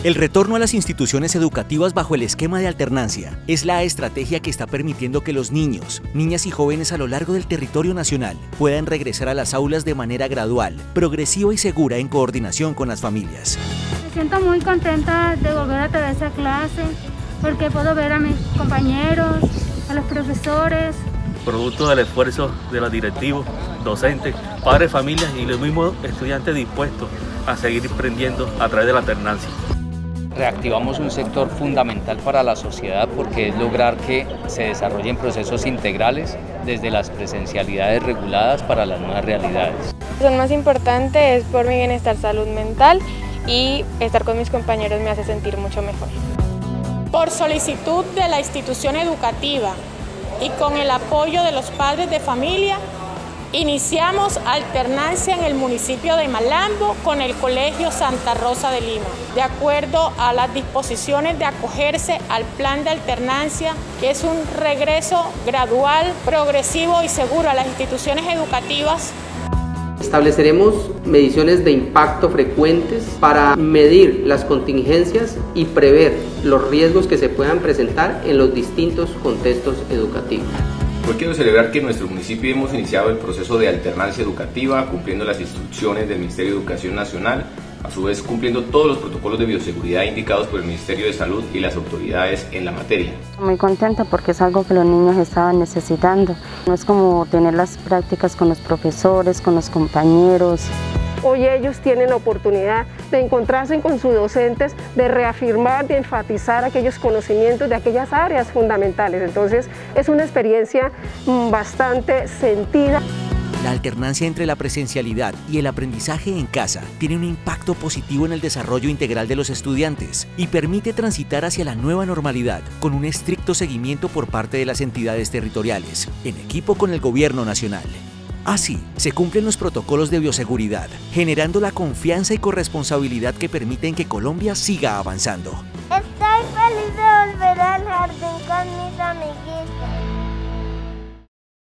El retorno a las instituciones educativas bajo el esquema de alternancia es la estrategia que está permitiendo que los niños, niñas y jóvenes a lo largo del territorio nacional puedan regresar a las aulas de manera gradual, progresiva y segura en coordinación con las familias. Me siento muy contenta de volver a tener esa clase porque puedo ver a mis compañeros, a los profesores. Producto del esfuerzo de los directivos, docentes, padres, familias y los mismos estudiantes dispuestos a seguir aprendiendo a través de la alternancia. Reactivamos un sector fundamental para la sociedad porque es lograr que se desarrollen procesos integrales desde las presencialidades reguladas para las nuevas realidades. Lo más importante es por mi bienestar, salud mental, y estar con mis compañeros me hace sentir mucho mejor. Por solicitud de la institución educativa y con el apoyo de los padres de familia, iniciamos alternancia en el municipio de Malambo con el Colegio Santa Rosa de Lima, de acuerdo a las disposiciones de acogerse al plan de alternancia, que es un regreso gradual, progresivo y seguro a las instituciones educativas. Estableceremos mediciones de impacto frecuentes para medir las contingencias y prever los riesgos que se puedan presentar en los distintos contextos educativos. Hoy quiero celebrar que en nuestro municipio hemos iniciado el proceso de alternancia educativa cumpliendo las instrucciones del Ministerio de Educación Nacional, a su vez cumpliendo todos los protocolos de bioseguridad indicados por el Ministerio de Salud y las autoridades en la materia. Muy contenta porque es algo que los niños estaban necesitando. No es como tener las prácticas con los profesores, con los compañeros. Hoy ellos tienen la oportunidad de encontrarse con sus docentes, de reafirmar, de enfatizar aquellos conocimientos de aquellas áreas fundamentales. Entonces es una experiencia bastante sentida. La alternancia entre la presencialidad y el aprendizaje en casa tiene un impacto positivo en el desarrollo integral de los estudiantes y permite transitar hacia la nueva normalidad con un estricto seguimiento por parte de las entidades territoriales, en equipo con el gobierno nacional. Así, se cumplen los protocolos de bioseguridad, generando la confianza y corresponsabilidad que permiten que Colombia siga avanzando. Estoy feliz de volver al jardín con mis amiguitos.